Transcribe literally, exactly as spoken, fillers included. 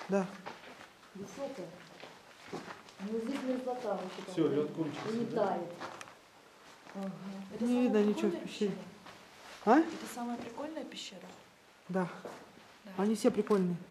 Да. Высокая. Ну здесь мерзлота вообще. Все, лед кончился. Не Да? тает. Ага. Это Не самая видно ничего в прикольная пещере. пещера? А? Это самая прикольная пещера? Да. Да. Они все прикольные.